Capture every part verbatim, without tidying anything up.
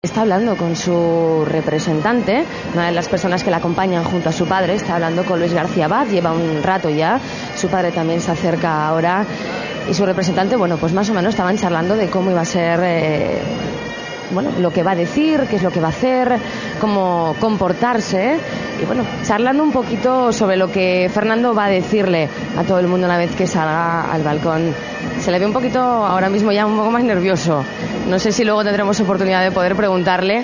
Está hablando con su representante, una de las personas que la acompañan junto a su padre. Está hablando con Luis García Abad, lleva un rato ya. Su padre también se acerca ahora. Y su representante, bueno, pues más o menos estaban charlando de cómo iba a ser, eh, bueno, lo que va a decir, qué es lo que va a hacer, cómo comportarse. Y bueno, charlando un poquito sobre lo que Fernando va a decirle a todo el mundo una vez que salga al balcón. Se le ve un poquito ahora mismo ya un poco más nervioso. No sé si luego tendremos oportunidad de poder preguntarle,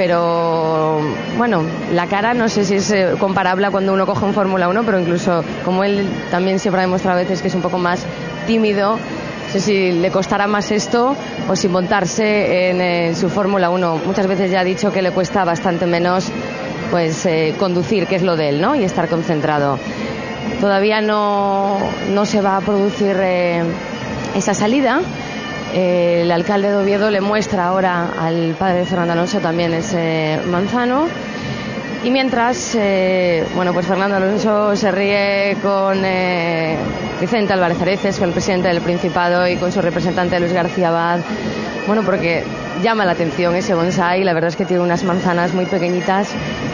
pero bueno, la cara no sé si es comparable a cuando uno coge un Fórmula uno, pero incluso como él también siempre ha demostrado a veces que es un poco más tímido, no sé si le costará más esto o si montarse en, en su Fórmula uno. Muchas veces ya ha dicho que le cuesta bastante menos pues eh, conducir, que es lo de él, ¿no? Y estar concentrado. Todavía no, no se va a producir eh, esa salida. Eh, el alcalde de Oviedo le muestra ahora al padre de Fernando Alonso también ese manzano. Y mientras, eh, bueno, pues Fernando Alonso se ríe con eh, Vicente Álvarez Areces, con el presidente del Principado, y con su representante Luis García Abad. Bueno, porque llama la atención ese bonsái. La verdad es que tiene unas manzanas muy pequeñitas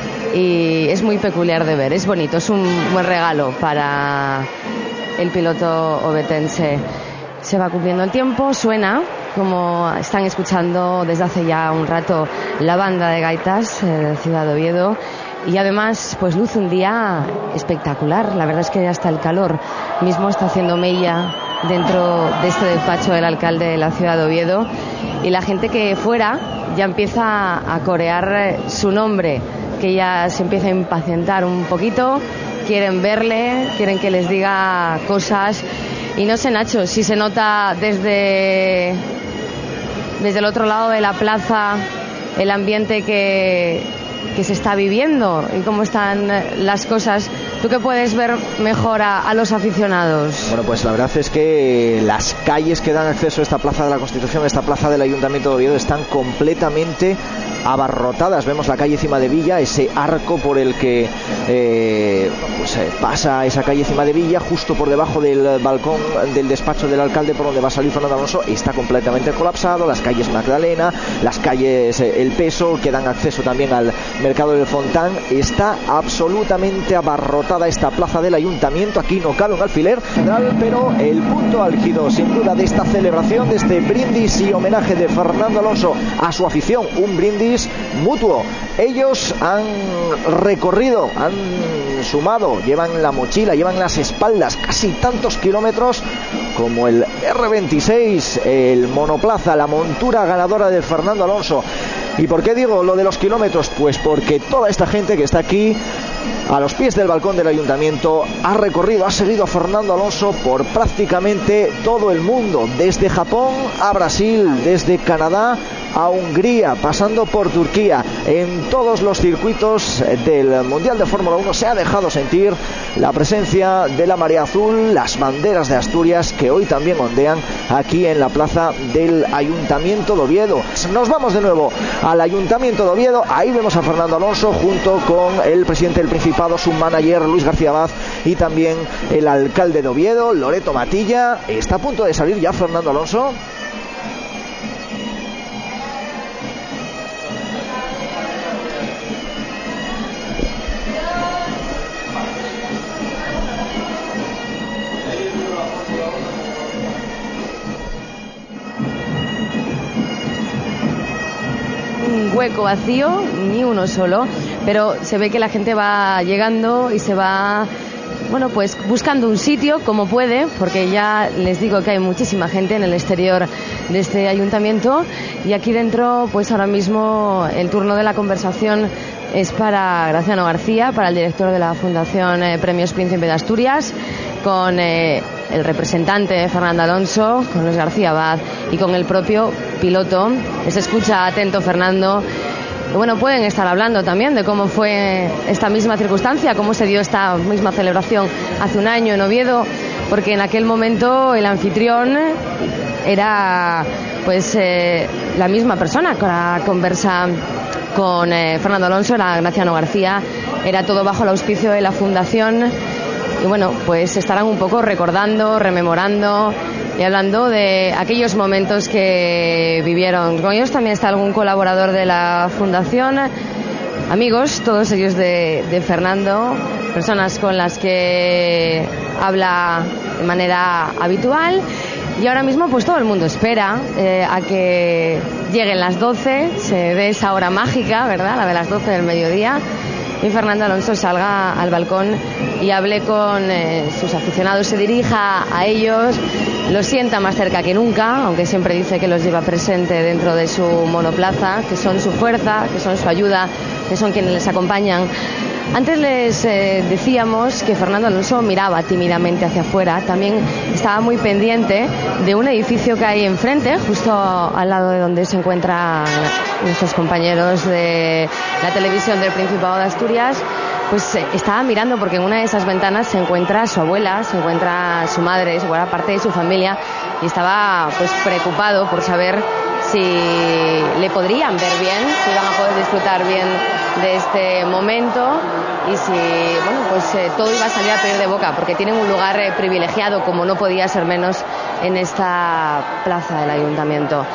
y es muy peculiar de ver. Es bonito, es un buen regalo para el piloto ovetense. Se va cumpliendo el tiempo, suena, como están escuchando desde hace ya un rato, la banda de gaitas eh, de Ciudad de Oviedo. Y además, pues luce un día espectacular. La verdad es que hasta el calor mismo está haciendo mella dentro de este despacho del alcalde de la Ciudad de Oviedo. Y la gente que fuera ya empieza a corear su nombre, que ya se empieza a impacientar un poquito. Quieren verle, quieren que les diga cosas. Y no sé, Nacho, si se nota desde, desde el otro lado de la plaza el ambiente que, que se está viviendo y cómo están las cosas. ¿Tú qué puedes ver mejor a, a los aficionados? Bueno, pues la verdad es que las calles que dan acceso a esta plaza de la Constitución, a esta plaza del Ayuntamiento de Oviedo, están completamente abarrotadas. Vemos la calle Cima de Villa, ese arco por el que eh, pues, eh, pasa esa calle Cima de Villa, justo por debajo del balcón del despacho del alcalde por donde va a salir Fernando Alonso, está completamente colapsado. Las calles Magdalena, las calles eh, El Peso, que dan acceso también al mercado del Fontán, está absolutamente abarrotada esta plaza del Ayuntamiento. Aquí no cabe un alfiler, pero el punto álgido sin duda de esta celebración, de este brindis y homenaje de Fernando Alonso a su afición, un brindis mutuo. Ellos han recorrido, han sumado, llevan la mochila, llevan las espaldas casi tantos kilómetros como el erre veintiséis, el monoplaza, la montura ganadora de Fernando Alonso. ¿Y por qué digo lo de los kilómetros? Pues porque toda esta gente que está aquí a los pies del balcón del Ayuntamiento ha recorrido, ha seguido a Fernando Alonso por prácticamente todo el mundo, desde Japón a Brasil, desde Canadá a Hungría, pasando por Turquía. En todos los circuitos del Mundial de Fórmula uno se ha dejado sentir la presencia de la marea azul, las banderas de Asturias que hoy también ondean aquí en la plaza del Ayuntamiento de Oviedo. Nos vamos de nuevo al Ayuntamiento de Oviedo. Ahí vemos a Fernando Alonso junto con el presidente del Principado, su manager Luis García Abad, y también el alcalde de Oviedo, Loreto Matilla. Está a punto de salir ya Fernando Alonso. Hueco vacío, ni uno solo, pero se ve que la gente va llegando y se va, bueno, pues buscando un sitio como puede, porque ya les digo que hay muchísima gente en el exterior de este ayuntamiento. Y aquí dentro, pues ahora mismo el turno de la conversación es para Graciano García, para el director de la Fundación eh, Premios Príncipe de Asturias, con eh, el representante Fernando Alonso, con Luis García Abad y con el propio piloto. Les escucha atento Fernando. Y bueno, pueden estar hablando también de cómo fue esta misma circunstancia, cómo se dio esta misma celebración hace un año en Oviedo, porque en aquel momento el anfitrión era pues eh, la misma persona que la conversa con eh, Fernando Alonso, era Graciano García. Era todo bajo el auspicio de la Fundación. Y bueno, pues estarán un poco recordando, rememorando y hablando de aquellos momentos que vivieron. Con ellos también está algún colaborador de la Fundación, amigos, todos ellos de, de Fernando, personas con las que habla de manera habitual. Y ahora mismo pues todo el mundo espera eh, a que lleguen las doce, se dé esa hora mágica, ¿verdad? La de las doce del mediodía, y Fernando Alonso salga al balcón y hable con eh, sus aficionados, se dirija a ellos, los sienta más cerca que nunca, aunque siempre dice que los lleva presente dentro de su monoplaza, que son su fuerza, que son su ayuda, que son quienes les acompañan. Antes les eh, decíamos que Fernando Alonso miraba tímidamente hacia afuera, también estaba muy pendiente de un edificio que hay enfrente, justo al lado de donde se encuentran nuestros compañeros de la televisión del Principado de Asturias. Pues eh, estaba mirando porque en una de esas ventanas se encuentra su abuela, se encuentra su madre, se encuentra parte de su familia, y estaba pues preocupado por saber si le podrían ver bien, si iban a poder disfrutar bien de este momento y si, bueno, pues eh, todo iba a salir a pedir de boca, porque tienen un lugar eh, privilegiado, como no podía ser menos, en esta plaza del ayuntamiento.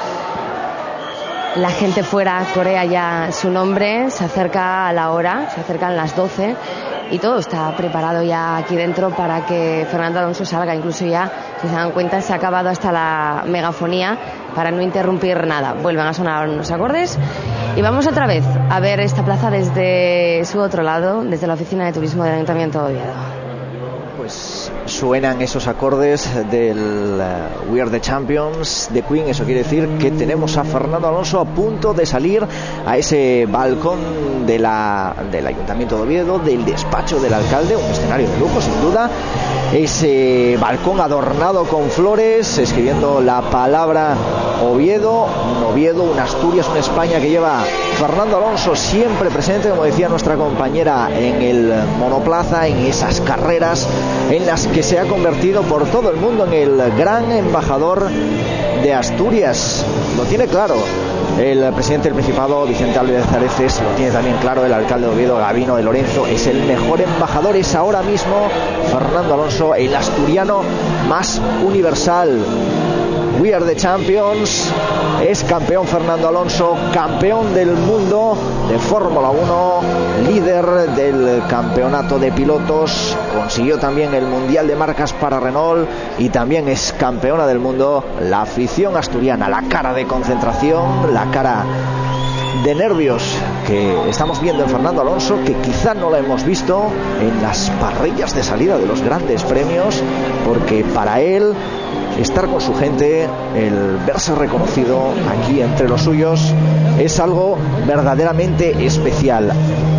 La gente fuera corea ya su nombre, se acerca a la hora, se acercan las doce y todo está preparado ya aquí dentro para que Fernando Alonso salga. Incluso ya, si se dan cuenta, se ha acabado hasta la megafonía para no interrumpir nada. Vuelven a sonar unos acordes y vamos otra vez a ver esta plaza desde su otro lado, desde la oficina de turismo del Ayuntamiento de Oviedo. Pues suenan esos acordes del uh, We Are the Champions de Queen. Eso quiere decir que tenemos a Fernando Alonso a punto de salir a ese balcón de la, del Ayuntamiento de Oviedo, del despacho del alcalde, un escenario de lujo sin duda, ese balcón adornado con flores, escribiendo la palabra Oviedo, un Oviedo, una Asturias, una España que lleva Fernando Alonso siempre presente, como decía nuestra compañera, en el monoplaza, en esas carreras en las que se ha convertido por todo el mundo en el gran embajador de Asturias. Lo tiene claro el presidente del Principado, Vicente Álvarez Areces, lo tiene también claro el alcalde de Oviedo, Gabino de Lorenzo. Es el mejor embajador, es ahora mismo Fernando Alonso, el asturiano más universal. We Are the Champions, es campeón Fernando Alonso, campeón del mundo de Fórmula uno, líder del campeonato de pilotos, consiguió también el Mundial de Marcas para Renault y también es campeona del mundo. La afición asturiana, la cara de concentración, la cara de nervios que estamos viendo en Fernando Alonso, que quizá no la hemos visto en las parrillas de salida de los grandes premios, porque para él estar con su gente, el verse reconocido aquí entre los suyos, es algo verdaderamente especial.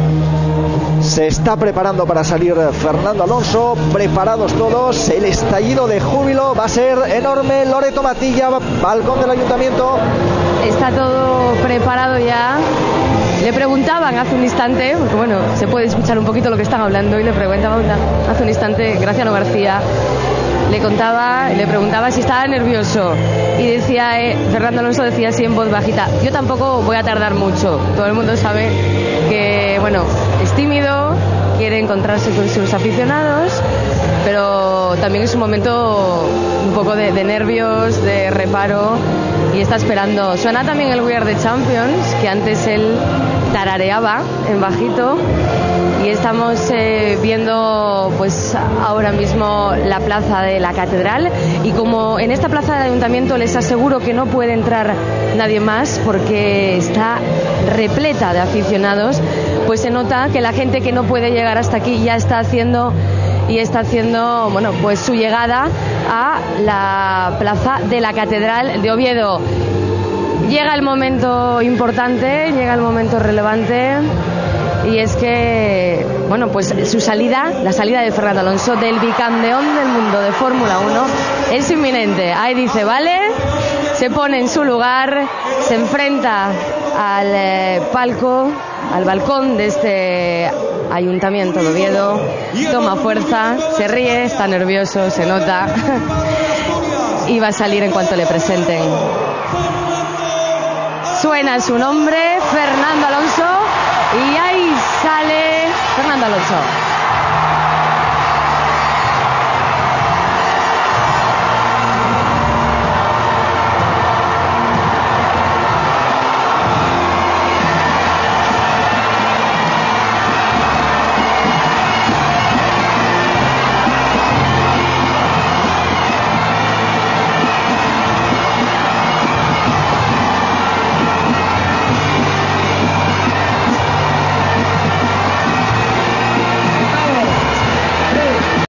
Se está preparando para salir Fernando Alonso, preparados todos, el estallido de júbilo va a ser enorme. Loreto Matilla, balcón del ayuntamiento. Está todo preparado ya. Le preguntaban hace un instante, porque bueno, se puede escuchar un poquito lo que están hablando, y le preguntaban hace un instante Graciano García, le contaba, le preguntaba si estaba nervioso, y decía, eh, Fernando Alonso decía así en voz bajita: yo tampoco voy a tardar mucho. Todo el mundo sabe que, bueno, es tímido, quiere encontrarse con sus aficionados, pero también es un momento un poco de, de nervios, de reparo, y está esperando. Suena también el We Are the Champions, que antes él tarareaba en bajito, y estamos eh, viendo pues ahora mismo la plaza de la Catedral, y como en esta plaza del Ayuntamiento les aseguro que no puede entrar nadie más porque está repleta de aficionados, pues se nota que la gente que no puede llegar hasta aquí ya está haciendo y está haciendo, bueno, pues su llegada a la plaza de la Catedral de Oviedo. Llega el momento importante, llega el momento relevante, y es que, bueno, pues su salida, la salida de Fernando Alonso, del bicampeón del mundo de Fórmula uno, es inminente. Ahí dice, vale, se pone en su lugar, se enfrenta al eh, palco, al balcón de este Ayuntamiento de Oviedo, toma fuerza, se ríe, está nervioso, se nota, y va a salir en cuanto le presenten. Suena su nombre, Fernando Alonso, y ahí sale Fernando Alonso.